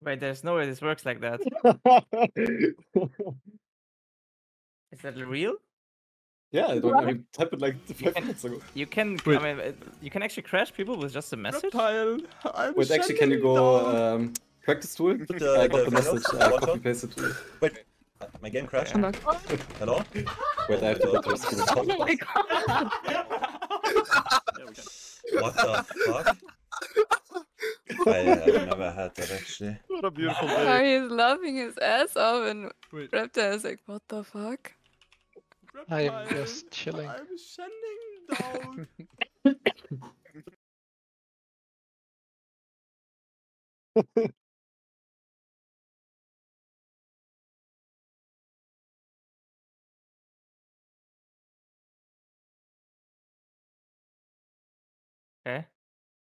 Wait, there's no way this works like that. Is that real? Yeah, I typed it like 5 minutes ago. You can. Wait. I mean, you can actually crash people with just a message. Reptile, I'm Wait, actually, can you go practice tool? The- I got the the message. Windows Copy paste it to you. Wait, my game crashed. Okay. Hello? Wait, I have to go to the screen. Oh my god! What the fuck? I've never had that actually. What a beautiful Oh, day. he's laughing his ass off, and Wait. Reptile is like, what the fuck? I am Reptile, just chilling. I'm sending down. Okay.